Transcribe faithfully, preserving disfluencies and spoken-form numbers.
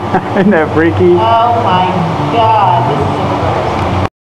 Isn't that freaky? Oh my god, this is a